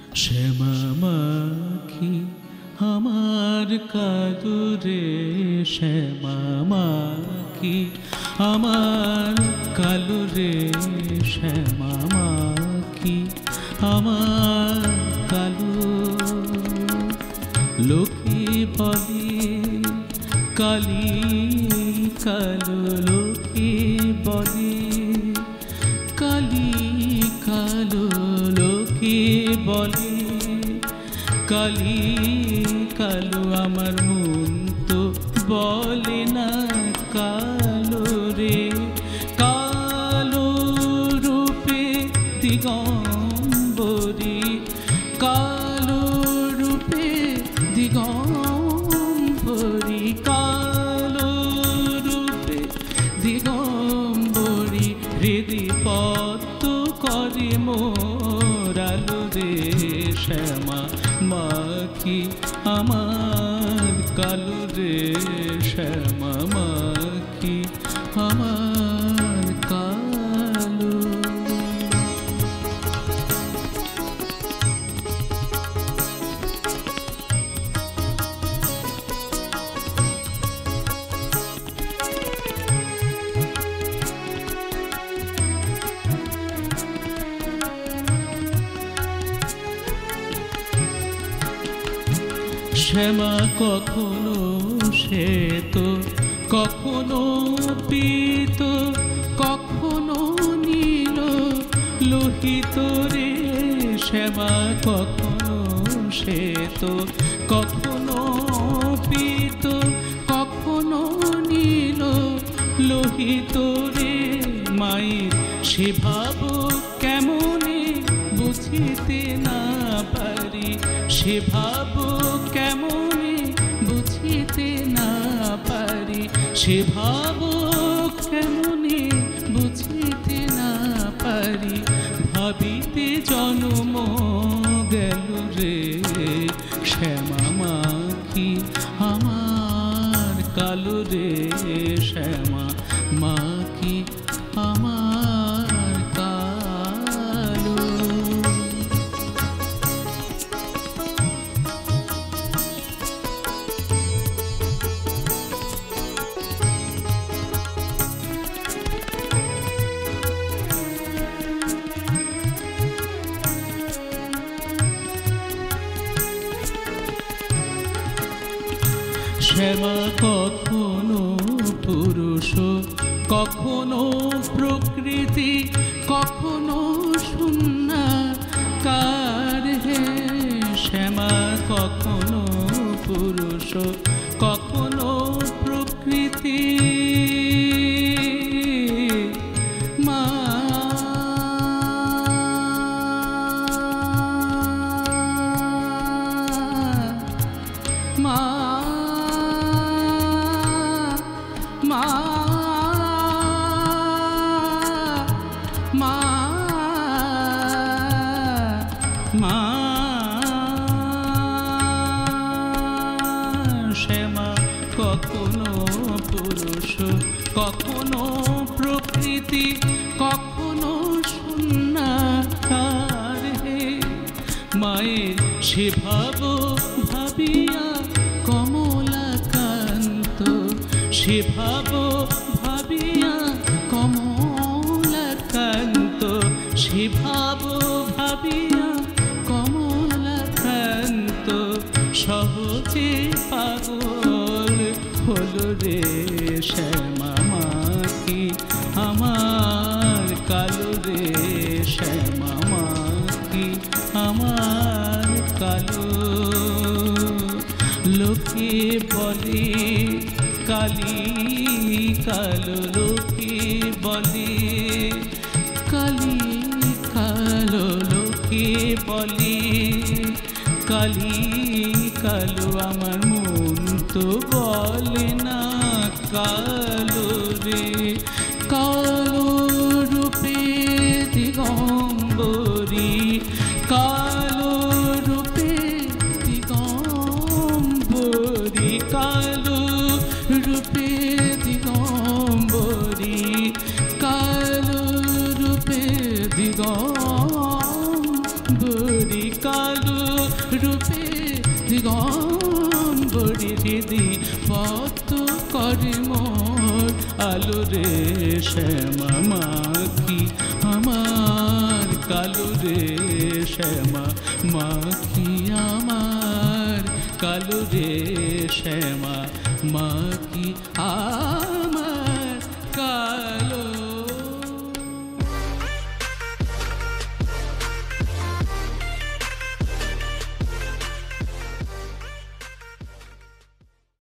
শ্যামা মাখি আমার কালো রে, শ্যামা মাখি আমার কালো রে, শ্যামা মাখি আমার কালো। লোকে বলে কালি কালো, লোকে বলে কালি কালো, লোকে বলে কালি কালো। আমার মন তো বলে না কালো রে, কালো রূপে দিগম্বরী, কালো রূপে দিগম্বরী, কালো রূপে দিগম্বরী। হৃদি পদ্ম করে মোর আলো রে, শ্যামা মাখি আমার কালো রে, শ্যামা মাখি আমার কালো। শ্যামা কখনো শ্বেত, কখনো পীত, কখনো নীল লোহিত রে। শ্যামা কখনো শ্বেত, কখনো পীত, কখনো নীল লোহিত রে। মায়ের সে ভাব কেমনে বুঝিতে না পারি, সে ভাব কেমনে বুঝিতে না পারি, সে ভাব কেমনে বুঝিতে না পারি। ভাবিতে জন্ম গেল রে, শ্যামা মাখি আমার কালো রে, শ্যামা মাখি আমার কালো। শ্যামা কখনো পুরুষ, কখনো প্রকৃতি, কখনো শূন্যাকার হে। শ্যামা কখনো পুরুষ, কখনো প্রকৃতি, মা মা মা মা মা। শ্যামা কখনো পুরুষ, কখনো প্রকৃতি, কখনো শূন্যাকার হে। মায়ের সে ভাব ভাবিয়া কমলাকান্ত, সে ভাব ভাবিয়া কমলাকান্ত, সে ভাব ভাবিয়া কমলাকান্ত। সহজে পাগল হলো রে, শ্যামা মাখি আমার কালো রে, শ্যামা মাখি আমার কালো। লোকে বলে কালি কালো, লোকে বলে কালি কালো, লোকে বলে কালি কালো। আমার মন তো বলে না কালো রে, কালো রূপে দিগম্বরী, কালো রূপে দিগম্বরী, কালো রূপে দিগম্বরী, কালো রূপে দিগম্বরী, কালো দিগম্বরে হৃদি পত করে মোর আলো রে শ্যামা মাখি আমার কালো রে শ্যামা মাখি আমার কালো রে শ্যামা মাখি